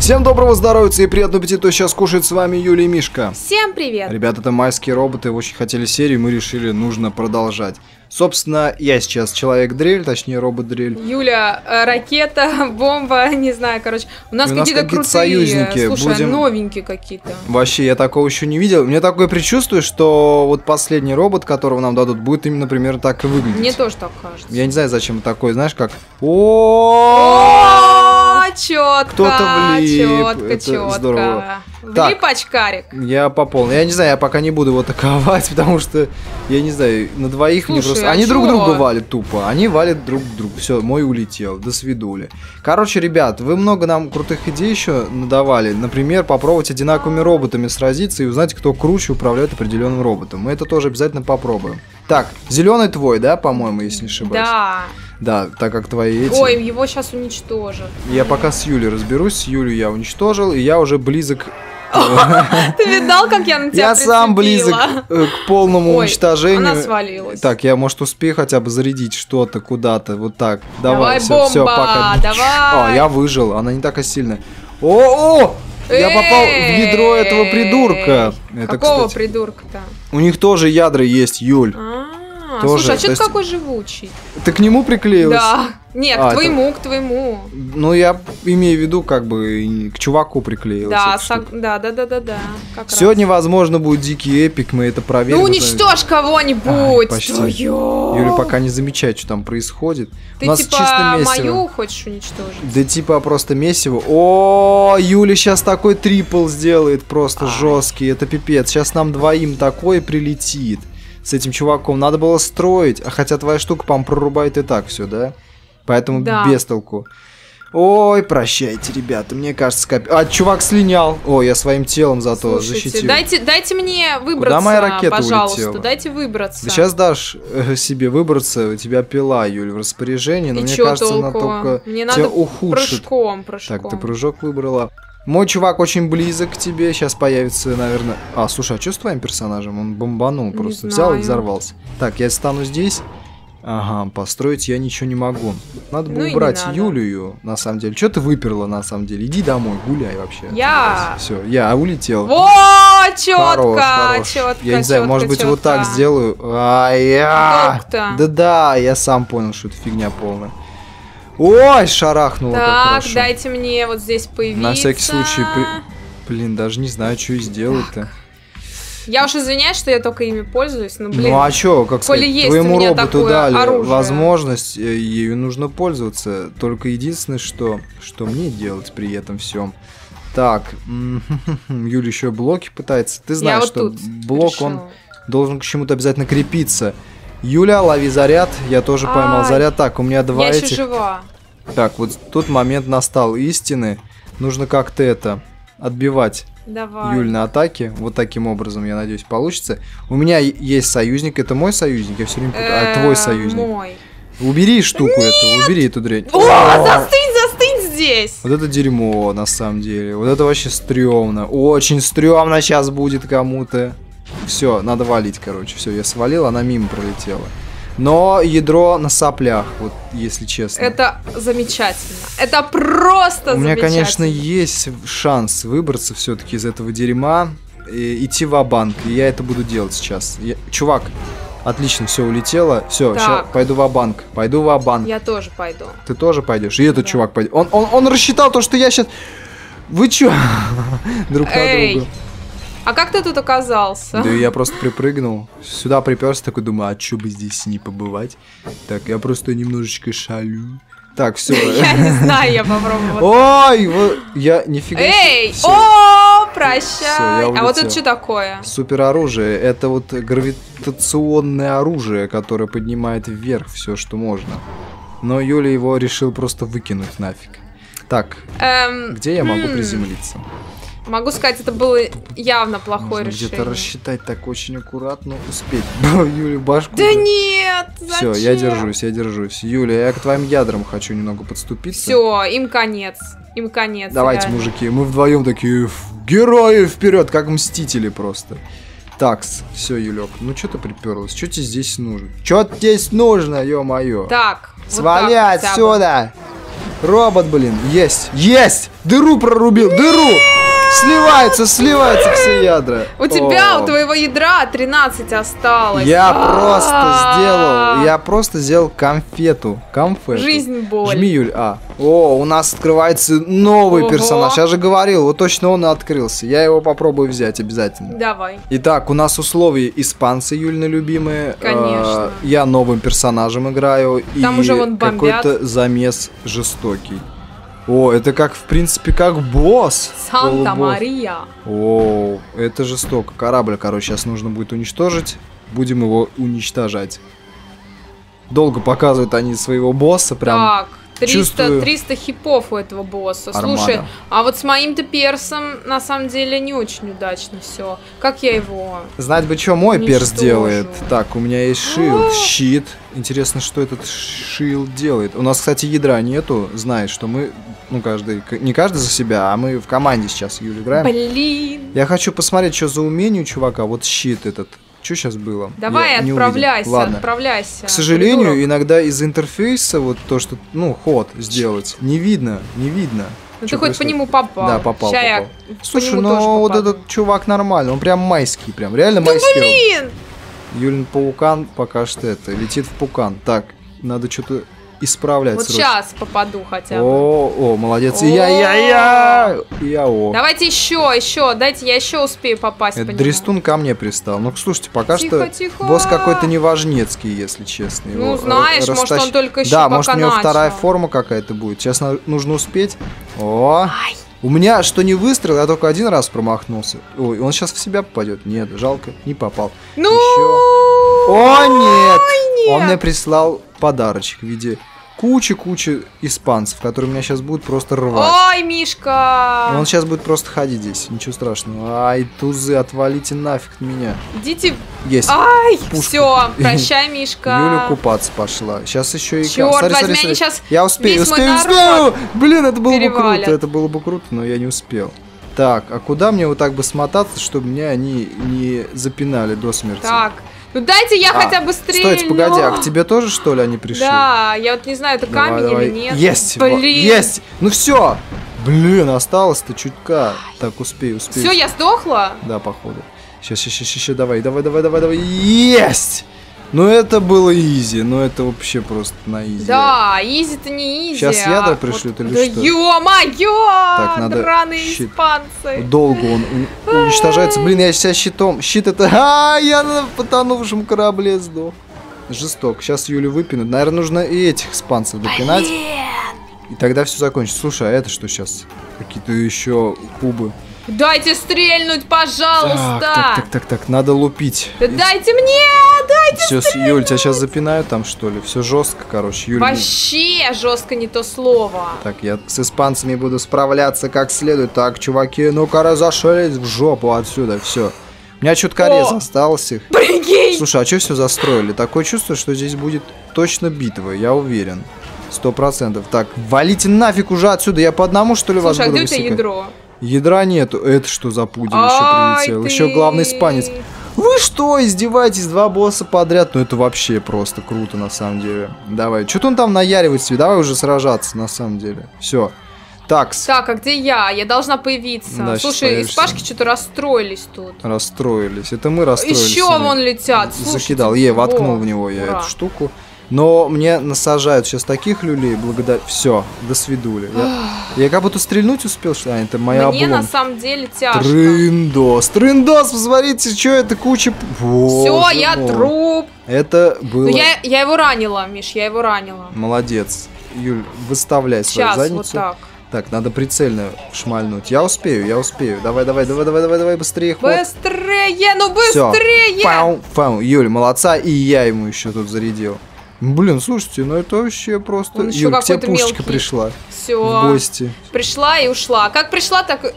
Всем доброго здоровья и приятного аппетита. Сейчас кушает с вами Юля и Мишка. Всем привет! Ребята, это майские роботы, очень хотели серию, мы решили, нужно продолжать. Собственно, я сейчас человек-дрель, точнее робот-дрель. Юля, ракета, бомба, не знаю, короче. У нас какие-то крутые союзники. Слушай, новенькие какие-то. Вообще, я такого еще не видел. Мне такое предчувствие, что вот последний робот, которого нам дадут, будет именно примерно так и выглядеть. Мне тоже так кажется. Я не знаю, зачем такой, знаешь, как... Четко, кто-то влип. четко. Здорово. Влип очкарик. Я по полной. Я не знаю, я пока не буду его атаковать, потому что, я не знаю, на двоих. Слушай, мне просто... а Они чё? друг друга валят тупо. Они валят друг друга. Все, мой улетел. До свидули. Короче, ребят, вы много нам крутых идей еще надавали. Например, попробовать одинаковыми роботами сразиться и узнать, кто круче управляет определенным роботом. Мы это тоже обязательно попробуем. Так, зеленый твой, да, по-моему, если не ошибаюсь? Да. Да, так как твои эти... Ой, его сейчас уничтожат. Я пока с Юлей разберусь. С Юлей я уничтожил, и я уже близок... Ты видал, как я на тебя Я сам близок к полному уничтожению. Она свалилась. Так, я, может, успею хотя бы зарядить что-то куда-то. Вот так. Давай, бомба, все, пока. давай. О, я выжил, она не такая сильная. О! Я попал в ядро этого придурка. Это, какого кстати, придурка-то? У них тоже ядра есть, Юль. Тоже, слушай, а что ты есть... такой живучий? Ты к нему приклеилась? Да. Нет, к твоему. Ну, я имею в виду, как бы, к чуваку приклеилась. Да, да. Сегодня, возможно, будет дикий эпик, мы это проверим. Ну, уничтожь кого-нибудь! Почти. Юля пока не замечает, что там происходит. Ты у нас типа чисто месиво. мою хочешь уничтожить? Да типа просто месиво. О, Юля сейчас такой трипл сделает, просто жесткий. Это пипец. Сейчас нам двоим такое прилетит. С этим чуваком надо было строить. А хотя твоя штука, по-моему, прорубает и так все, да? Поэтому без толку. Ой, прощайте, ребята. Мне кажется, чувак слинял. О, я своим телом зато защитил. Дайте мне выбраться, куда моя ракета пожалуйста. улетела? Дайте выбраться. Ты сейчас дашь себе выбраться, у тебя пила, Юль, в распоряжении. Но и мне чё кажется, толку? она только мне тебя надо ухудшит. Прыжком. Так, ты прыжок выбрала. Мой чувак очень близок к тебе. Сейчас появится, наверное... слушай, а что с твоим персонажем? Он бомбанул просто. Взял и взорвался. Так, я стану здесь. Ага, построить я ничего не могу. Надо было убрать Юлию, на самом деле. Что ты выперла, на самом деле? Иди домой, гуляй вообще. Все, я улетел. Во, четко. Я не знаю, может быть, вот так сделаю. Да, я сам понял, что это фигня полная. Ой, шарахнуло как хорошо. Так, дайте мне вот здесь появиться. На всякий случай, блин, даже не знаю, что и сделать-то. Я уж извиняюсь, что я только ими пользуюсь, но, блин, ну а чё, как сказать, твоему роботу дали оружие. возможность, ею нужно пользоваться. Только единственное, что мне делать при этом всем. Так, Юля еще блоки пытается. Ты знаешь, что блок, он должен к чему-то обязательно крепиться. Юля, лови заряд. Я тоже поймал заряд. Так, у меня два этих. Я еще жива. Так, вот тут момент настал истины. Нужно как-то это отбивать. Давай. Юль на атаке. Вот таким образом, я надеюсь, получится. У меня есть союзник. Это мой союзник. Я все время путаю. Твой союзник. Мой. Убери штуку эту. Убери эту дрянь. О, застынь здесь. Вот это дерьмо, на самом деле. Вот это вообще стрёмно. Очень стрёмно сейчас будет кому-то. Все, надо валить, короче. Все, я свалил, она мимо пролетела. Но ядро на соплях, вот если честно. Это замечательно. Это просто замечательно. У меня, конечно, есть шанс выбраться все-таки из этого дерьма и идти ва-банк. И я это буду делать сейчас. Чувак, отлично, все улетело. Все, сейчас пойду ва-банк. Пойду ва-банк. Я тоже пойду. Ты тоже пойдешь? И этот чувак пойдет. Он рассчитал то, что я сейчас... Вы чё? Друг на друга. А как ты тут оказался? Да я просто припрыгнул. Сюда приперся, такой думаю, а чё бы здесь не побывать? Так, я просто немножечко шалю. Так, все. Я не знаю, я попробую. Ой, я нифига. Эй, о, прощай. А вот это что такое? Супер оружие. Это вот гравитационное оружие, которое поднимает вверх все, что можно. Но Юля его решил просто выкинуть нафиг. Так, где я могу приземлиться? Могу сказать, это было явно плохое решение. Где-то рассчитать так очень аккуратно, успеть. Юля, башку. Да нет, зачем? Все, я держусь. Юля, я к твоим ядрам хочу немного подступиться. Все, им конец. Давайте, реально. Мужики, мы вдвоем такие герои вперед, как мстители просто. Такс, все, Юлек, ну что ты приперлась? Что тебе здесь нужно? Что здесь нужно, ё-моё? Так, свали вот отсюда! Робот, блин. Есть. Есть! Дыру прорубил. Дыру! Сливаются все ядра. У тебя, у твоего ядра 13 осталось. Я просто сделал конфету. Жизнь боль. Жми, Юль. О, у нас открывается новый персонаж. Я же говорил, вот точно он и открылся. Я его попробую взять обязательно. Давай. Итак, у нас условия испанцы, Юльны любимые. Конечно. Я новым персонажем играю. Там и уже вон бомбят. какой-то замес жестокий. О, это как, в принципе, как босс. Санта-Мария. О, это жестоко. Корабль, короче, сейчас нужно будет уничтожить. Будем его уничтожать. Долго показывают они своего босса, прям. Так, 300 хипов у этого босса. Армада. Слушай, а вот с моим-то персом на самом деле не очень удачно все. Как я его... Знать бы, что мой перс уничтожу. делает. Так, у меня есть шилд, щит. Интересно, что этот шилд делает. У нас, кстати, ядра нету. Знаешь, что мы, ну, не каждый за себя, а мы в команде сейчас, Юля, играем. Блин. Я хочу посмотреть, что за умение у чувака. Вот щит этот. Что сейчас было? Давай, отправляйся, Ладно. отправляйся. К сожалению, придурок. иногда из интерфейса вот то, что, ну, ход сделать, не видно. Ну Чё ты хоть происходит? по нему попал. Да, попал. Ща я по Слушай, нему ну тоже вот попаду. этот чувак нормальный, он прям майский, прям реально майский. Блин! Юлин паукан пока что летит в пукан. Так, надо что-то исправлять. Вот срочно. сейчас попаду хотя бы. О, молодец. О. Я. Давайте еще, дайте я еще успею попасть по Это нему. Дрестун ко мне пристал. Ну, слушайте, пока Тихо, что тихо. босс какой-то неважнецкий, если честно. Ну, Его знаешь, может, он только еще Да, пока может, у него начал. вторая форма какая-то будет. Сейчас нужно успеть. О! Ай. У меня что не выстрел, я только один раз промахнулся. Ой, он сейчас в себя попадет. Нет, жалко, не попал. Ну! Еще. О, нет! нет! Он мне прислал подарочек в виде кучи испанцев, которые меня сейчас будут просто рвать. Ой, Мишка! И он сейчас будет просто ходить здесь, ничего страшного. Ай, тузы, отвалите нафиг от меня. Идите. Есть. Ай, Пушку. все, прощай, Мишка. Юля купаться пошла. Сейчас еще и... Черт возьми, они сейчас Я успею, весь мой успею. народ Блин, это было бы перевалят. круто, это было бы круто, но я не успел. Так, а куда мне вот так бы смотаться, чтобы меня они не запинали до смерти? Так, ну дайте я хотя бы стрельну. Стойте, погоди, а к тебе тоже, что ли, они пришли? Да, я вот не знаю, это камень или нет. Есть! Блин. Есть! Ну все! Блин, осталось-то чутка. Так, успею. Все, я сдохла? Да, походу. Сейчас, давай. Есть! Ну это было изи, ну это вообще просто на изи. Да, изи-то не изи. Сейчас ядра пришлют или да что? Ё-моё! Так, надо Драные щит. испанцы. Долго он уничтожается. Блин, я сейчас щитом. Щит это... я на потонувшем корабле сдох. Жестоко. Сейчас Юлю выпинут. Наверное, нужно и этих испанцев допинать. И тогда все закончится. Слушай, а это что сейчас? Какие-то еще кубы. Дайте стрельнуть, пожалуйста. Так, надо лупить. Да дайте мне, дайте Все, Юль, тебя сейчас запинают там, что ли? Все жестко, короче. Юль, вообще жестко не то слово. Так, я с испанцами буду справляться как следует. Так, чуваки, ну-ка разошлись в жопу отсюда, все. У меня чутка рез осталось их. Прикинь! Слушай, а что все застроили? Такое чувство, что здесь будет точно битва, я уверен. 100%. Так, валите нафиг уже отсюда, я по одному, что ли, вас Слушай, а буду где у тебя высекать? ядро? Ядра нету. Это что за пудель еще прилетел? Еще главный испанец. Вы что, издеваетесь? 2 босса подряд? Ну это вообще просто круто на самом деле. Давай. Что-то он там наяривает себе. Давай уже сражаться на самом деле. Все. Такс. Так, а где я? Я должна появиться. Да, слушай, испашки что-то расстроились тут. Расстроились. Это мы расстроились. Еще вон летят. Закидал. Воткнул в него я эту штуку. Но мне насажают сейчас таких люлей, благодаря... Все, до свидули. Я как будто стрельнуть успел, что это моя облом. Мне на самом деле тяжко. Трындос, посмотрите, что это куча... Все, я труп. Это было... Ну, я его ранила, Миш, я его ранила. Молодец. Юль, выставляй свою задницу. Вот так. Так, надо прицельно шмальнуть. Я успею. Давай, быстрее ход. Быстрее, ну быстрее! Всё. Пау. Юль, молодца, и я ему еще тут зарядил. Блин, слушайте, ну это вообще просто... Юль, к тебе пушечка пришла. Все. В гости. Пришла и ушла. Как пришла, так...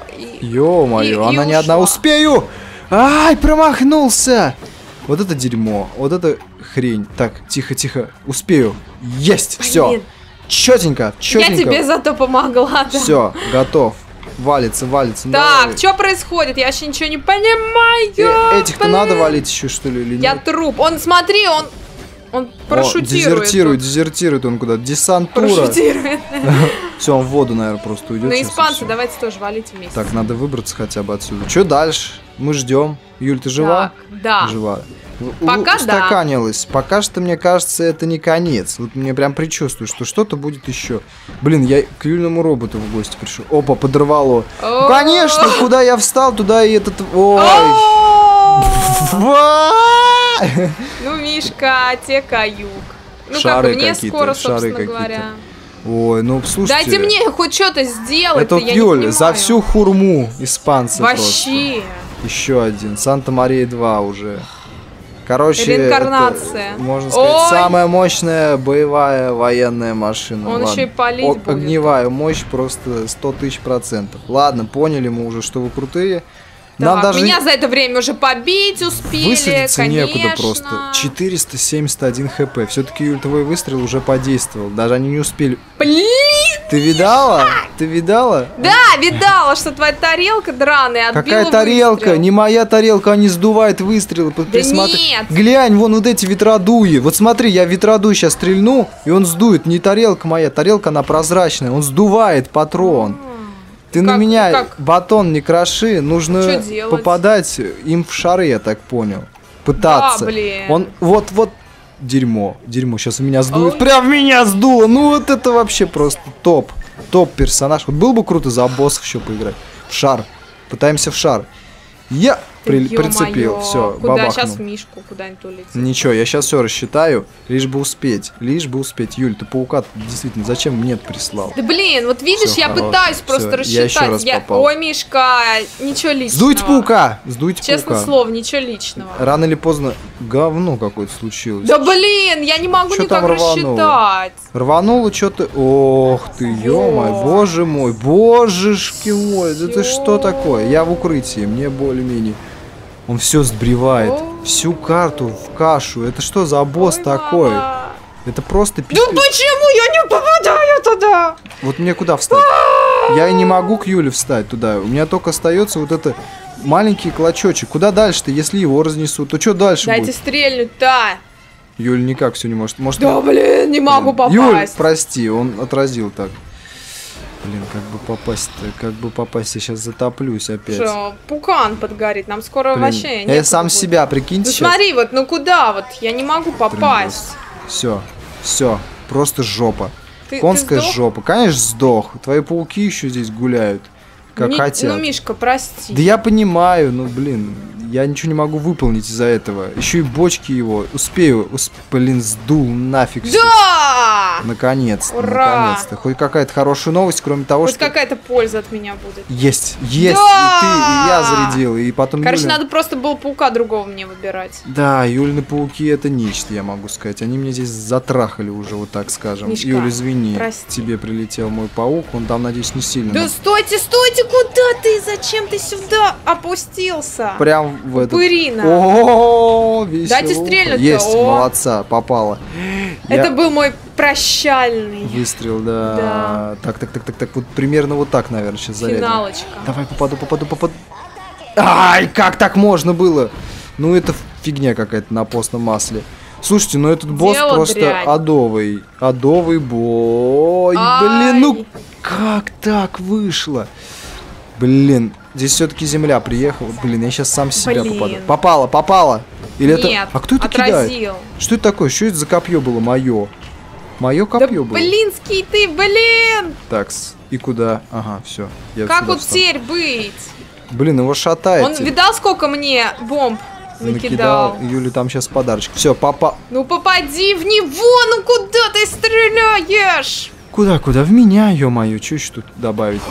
Ё-моё, она не одна. Успею! Ай, промахнулся! Вот это дерьмо, вот это хрень. Так, тихо. Успею. Есть, все. Чётенько. Я тебе зато помогла, да. Все, готов. Валится. Так, что происходит? Я вообще ничего не понимаю. Этих-то надо валить еще, что ли, или нет? Я труп. Он, смотри, он... Он парашютирует. Дезертирует он куда-то. Десантура. Парашютирует. Все, он в воду, наверное, просто уйдет. На испанца давайте тоже валите вместе. Так, надо выбраться хотя бы отсюда. Что дальше? Мы ждем. Юль, ты жива? Так, да. Жива. Пока устаканилась. Пока что, мне кажется, это не конец. Вот мне прям предчувствую, что что-то будет еще. Блин, я к Юльному роботу в гости пришел. Опа, подорвало. Ну, конечно, куда я встал, туда и этот... Ой. Ну, Мишка, те каюк. Ну, шары как мне скоро, собственно говоря. Ой, ну слушайте. Дайте мне хоть что-то сделать. Это вот Юль, за всю хурму испанцы вообще. Просто. Еще один. Санта-Мария 2 уже. Короче, реинкарнация. Это, можно сказать, самая мощная боевая военная машина. Он еще и палить будет. Огневая мощь просто 100 000%. Ладно, поняли мы уже, что вы крутые. Так, нам даже меня за это время уже побить успели, высадиться конечно. Некуда просто. 471 хп. Все-таки, Юль, твой выстрел уже подействовал. Даже они не успели. Блин! Ты видала? Ты видала? Да, видала, что твоя тарелка драная отбила Какая тарелка? выстрел. Не моя тарелка, они сдувают выстрелы. Да нет! Глянь, вон вот эти ветродуи. Вот смотри, я ветродуй сейчас стрельну, и он сдует. Не тарелка моя, тарелка она прозрачная. Он сдувает патрон. Ты на меня батон не кроши, нужно попадать им в шары, я так понял. Пытаться. Да, блин. Он вот дерьмо, сейчас в меня сдует. Прям в меня сдуло. Ну вот это вообще просто топ персонаж. Вот было бы круто за боссов еще поиграть. В шар. Пытаемся в шар. Я прицепил, все, куда бабахнул. Сейчас Мишку куда-нибудь улетит. Ничего, я сейчас все рассчитаю, лишь бы успеть. Юль, ты паука действительно зачем мне прислал? Да блин, вот видишь, Всё, я пытаюсь просто рассчитать. Я еще раз попал. Ой, Мишка, ничего личного. Сдуйте паука, Честное слово, ничего личного. Рано или поздно говно какое-то случилось. Да блин, я не могу Чё никак рассчитать. Рвануло что-то. Ох ты, ё-моё, боже мой, божешки мой, это что такое? Я в укрытии, мне более-менее. Он все сбривает, всю карту в кашу. Это что за босс такой? Мама. Это просто пипец. Ну почему я не попадаю туда? Вот мне куда встать? Я и не могу к Юле встать туда. У меня только остается вот это маленький клочочек. Куда дальше-то, если его разнесут? То что дальше будет? Дайте стрельнуть-то. Юль никак все не может. Да блин, не могу попасть. Юль, прости, он отразил так. Блин, как бы попасть, я сейчас затоплюсь опять. Что, пукан подгорит, нам скоро вообще я сам будет. Себя, прикиньте. Ну смотри, вот, ну куда вот, я не могу попасть. Все, просто жопа. Конская жопа. Конечно, сдох. Твои пауки еще здесь гуляют, как хотят. Ну, Мишка, прости. Да я понимаю, ну, блин, я ничего не могу выполнить из-за этого. Еще и бочки его. Блин, сдул нафиг. Да! Наконец-то, ура! Наконец-то. Хоть какая-то хорошая новость, кроме того, что... Хоть какая-то польза от меня будет. Есть. Да! И ты, и я зарядил, и потом Короче, надо просто было паука другого мне выбирать. Да, Юлины пауки это нечто, я могу сказать. Они мне здесь затрахали уже, вот так скажем. Мишка, Юля, извини, прости. Тебе прилетел мой паук, он там, надеюсь, не сильно. Да стойте, куда ты? Зачем ты сюда опустился? Прям в этот... Пырина. О, весело. Дайте стрельнуть. Есть, молодца, попала. Это был мой прощальный выстрел, да. Так, вот примерно вот так, наверное, сейчас зарядим. Финалочка. Давай, попаду. Ай, как так можно было? Ну, это фигня какая-то на постном масле. Слушайте, ну этот босс просто дрянь. Адовый бой. Блин, ну как так вышло? Блин, здесь все-таки земля приехала. Блин, я сейчас сам себя попаду. Попала. Или нет, это... А кто это отразил. Кидает? Что это такое? Что это за копье было мое? Мое копье было. Блинский ты, блин! Такс, и куда? Ага, все. Как вот теперь быть? Блин, его шатает. Он видал, сколько мне бомб накидал? Юля, там сейчас подарочек. Все, папа. Ну попади в него, ну куда ты стреляешь? Куда? В меня, ё-моё, что еще тут добавить?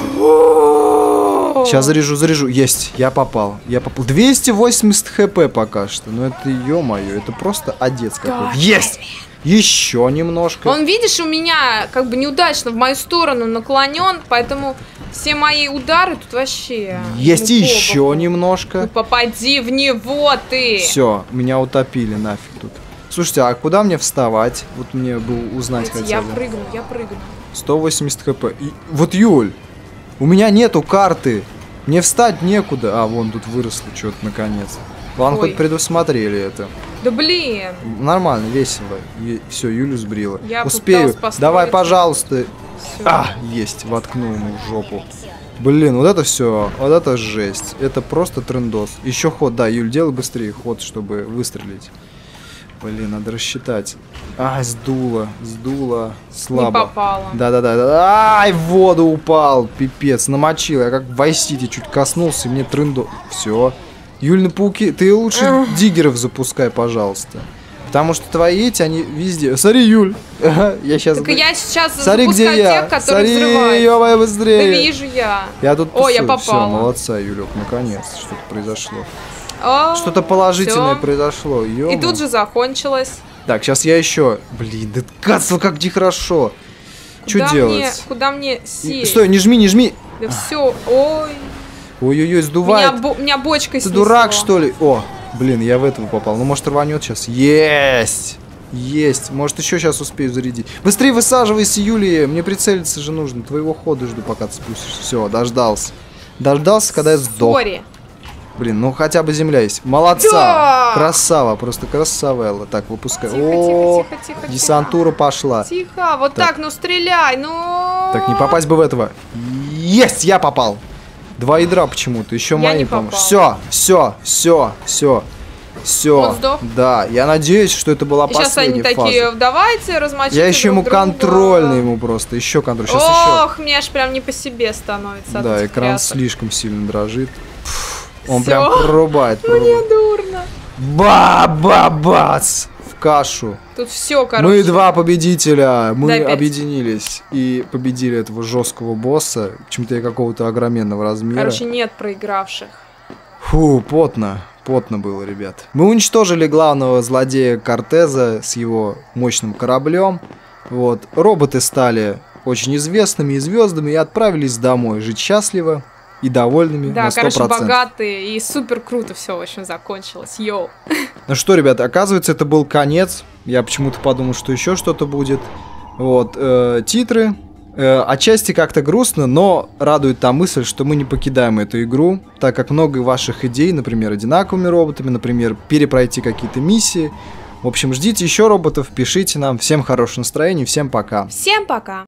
Сейчас заряжу. Есть, я попал. 280 хп пока что. Ну это, ё-моё, это просто одец какой-то. Есть! Еще немножко. Он, видишь, у меня как бы неудачно в мою сторону наклонен, поэтому все мои удары тут вообще... Есть еще немножко. Ну попади в него ты! Все, меня утопили нафиг тут. Слушайте, а куда мне вставать? Вот мне бы узнать хотя бы. Я прыгну. 180 хп. Вот, Юль, у меня нету карты. Мне встать некуда. А, вон тут выросло что-то наконец. Ладно, Ой. хоть предусмотрели это. Да блин. Нормально, весело. Все, Юлю сбрила. Я Успею. попыталась построить. Давай, пожалуйста. Всё. Есть, воткнул ему в жопу. Блин, вот это все, вот это жесть. Это просто трендос. Еще ход, да, Юль, делай быстрее ход, чтобы выстрелить. Блин, надо рассчитать. Сдуло, слабо. Не попало. Да. Ай, в воду упал, пипец, намочил. Я как в Vice City чуть коснулся, и мне трендос. Все. Юль, на пауки, ты лучше диггеров запускай, пожалуйста. Потому что твои эти, они везде. Смотри, Юль. Я сейчас... Так я сейчас Смотри, где запускаю я. тех, которые Смотри, взрываются. ё-моё, Да быстрее. вижу я. Я тут О, я Все, попала. молодца, Юлек, наконец что-то произошло. О, Что-то положительное всё. произошло, И ё-моё. тут же закончилось. Так, сейчас я еще. Блин, да кацал, как нехорошо. Что делать? Куда мне сесть? Стой, не жми. Да все, ой. Ой-ой-ой, сдувает. Меня бочкой Ты снесло. дурак, что ли? О, блин, я в этого попал. Ну, может, рванет сейчас. Есть. Может, еще сейчас успею зарядить. Быстрее высаживайся, Юлия. Мне прицелиться же нужно. Твоего хода жду, пока ты спустишься. Все, дождался. Дождался, когда я сдох. Сори. Блин, ну хотя бы земля есть. Молодца. Да! Красава, просто красавелла. Так, выпускай. Тихо. Десантура пошла. Тихо, вот так, ну стреляй, ну. Так, не попасть бы в этого. Есть, я попал. 2 ядра почему-то. Еще Я мои, не по-моему. попала. Все. Он сдох? Да, я надеюсь, что это была И сейчас они последняя такие, фаза. давайте размочите Я еще ему друг друга. контрольный, ему просто. Еще контроль. Сейчас Ох, мне аж прям не по себе становится. еще. от Да, этих экран трясок. слишком сильно дрожит. Он Всё. прям прорубает. Мне дурно. Ба-ба-бац! В кашу. Тут все, короче. Мы 2 победителя. Мы Дай 5. объединились и победили этого жесткого босса. Почему-то я какого-то огроменного размера. Короче, нет проигравших. Фу, потно было, ребят. Мы уничтожили главного злодея Кортеза с его мощным кораблем. Вот. Роботы стали очень известными и звездами и отправились домой жить счастливо и довольными Да, на 100%. короче, богатые и супер круто все, в общем, закончилось. Йоу. Ну что, ребята, оказывается, это был конец. Я почему-то подумал, что еще что-то будет. Вот, титры. Отчасти как-то грустно, но радует та мысль, что мы не покидаем эту игру, так как много ваших идей, например, одинаковыми роботами, например, перепройти какие-то миссии. В общем, ждите еще роботов, пишите нам. Всем хорошего настроения, всем пока. Всем пока.